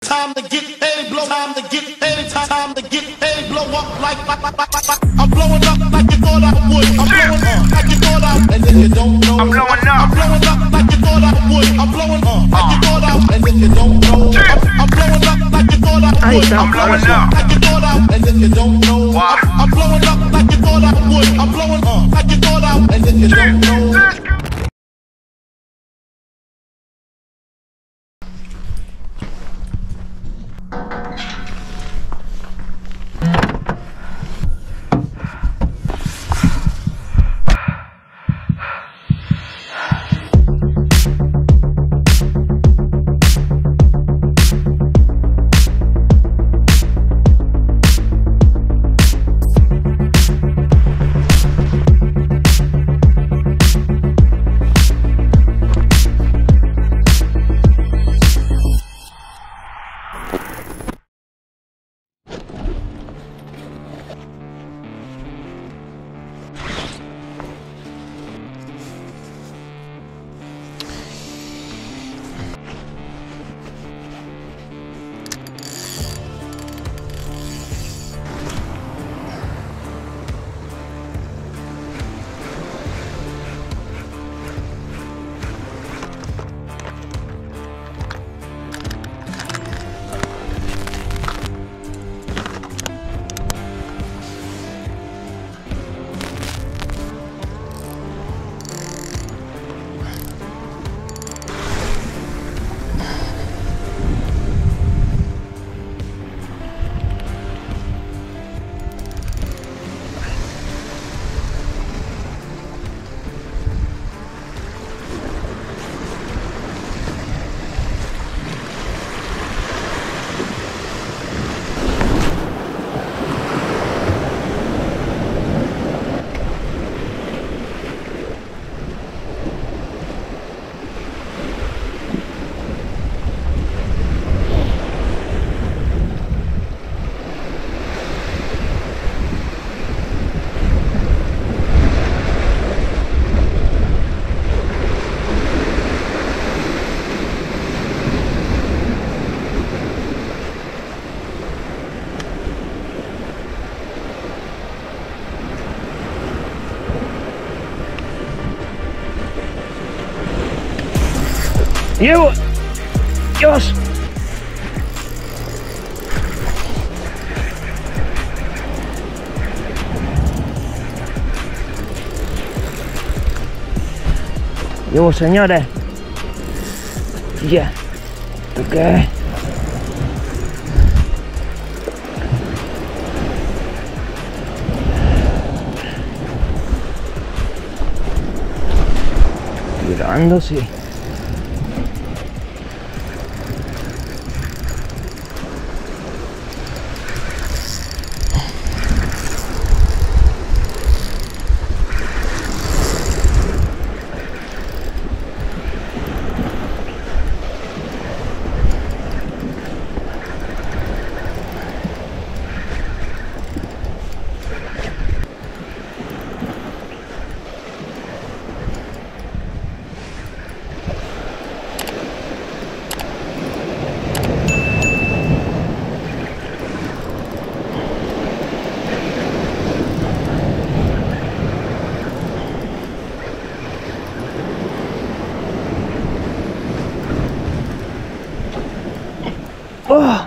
time to get paid, blow, time to get paid, time to get paid, blow up like I'm blowing up like you thought I would. I'm blowing up like you thought I would, and then you don't know. I'm blowing up. I'm blowing up like you thought I would. I'm blowing up like you thought I would, and then you don't know. I'm blowing up like you thought I would. I'm blowing up like you thought I would, and then you don't know. I'm blowing up like you thought I would. I'm blowing up like you thought I would, and then you don't know. Llevo. Dios. Llevo, señores. Ya. Ok. Tirando, sí. Oh.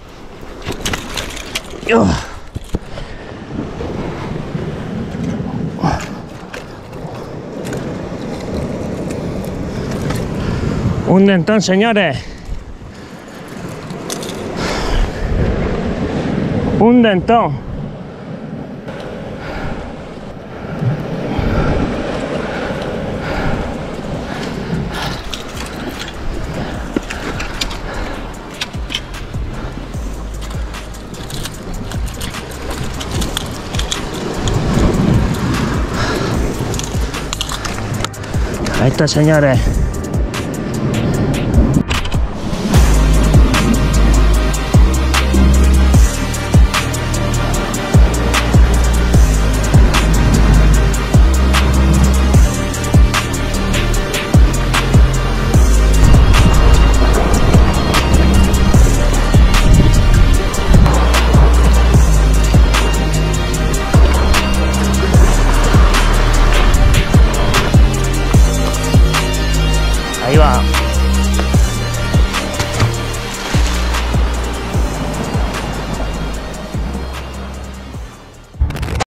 Oh. Un dentón, señores. Un dentón. Ahí está, señores. Ahí va.